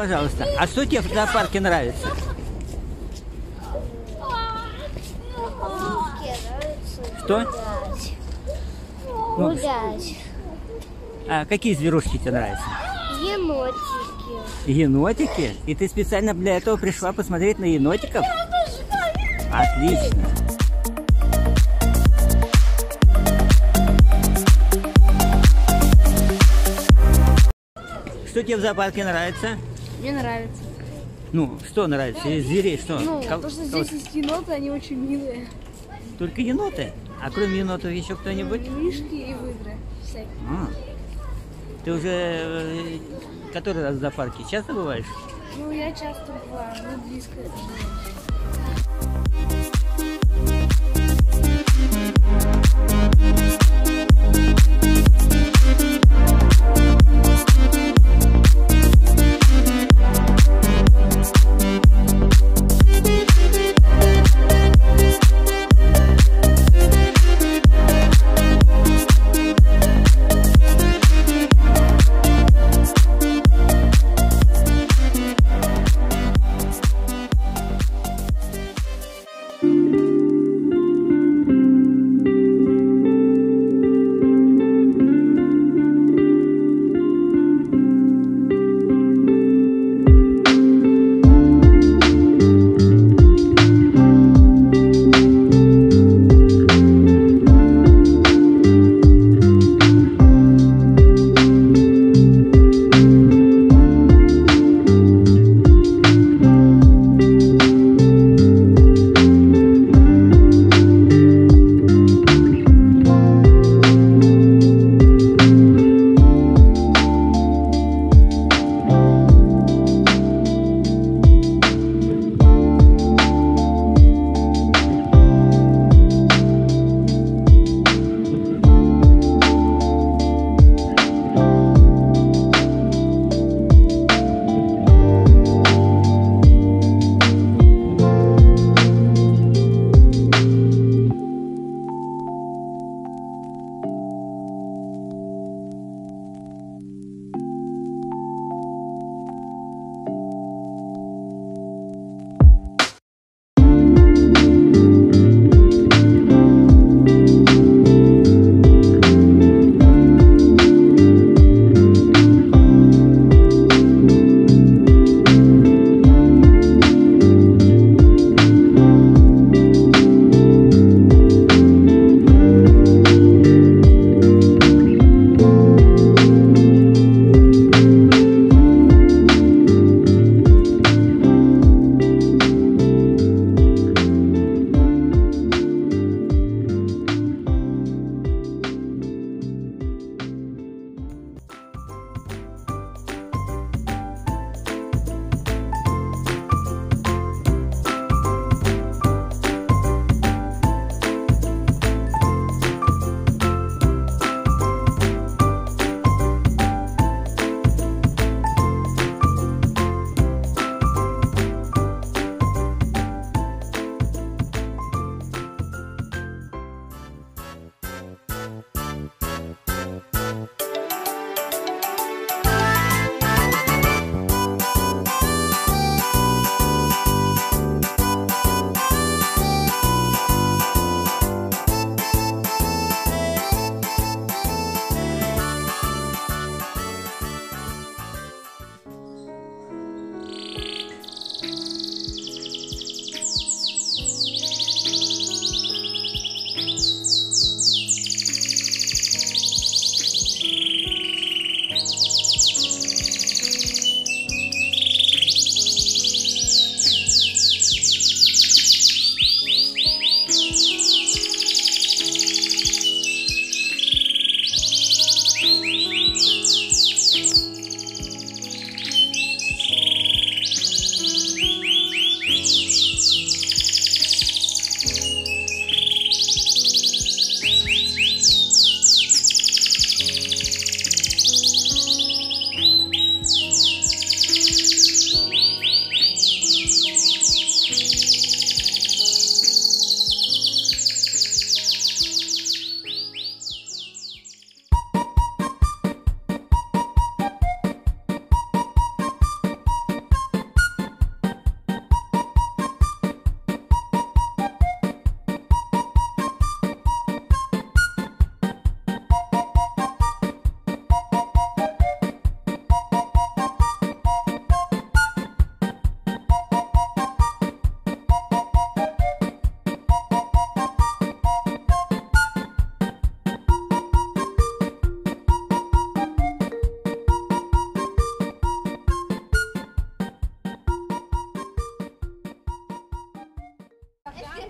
пожалуйста. А что тебе в зоопарке нравится? Что? Гулять. А какие зверушки тебе нравятся? Енотики. Енотики? И ты специально для этого пришла посмотреть на енотиков? Отлично. Что тебе в зоопарке нравится? Мне нравится. Ну, что нравится? Из зверей что? Ну, то, что здесь есть еноты, они очень милые. Только еноты? А кроме енотов еще кто-нибудь? Мишки и выдры. Всякие. Ты уже который раз в зоопарке? Часто бываешь? Ну, я часто бываю, ну, близко.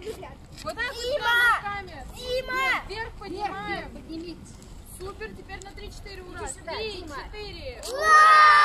Вот так вот руками. Нет, вверх поднимаем. Супер, теперь на 3-4 ура. 3, 4.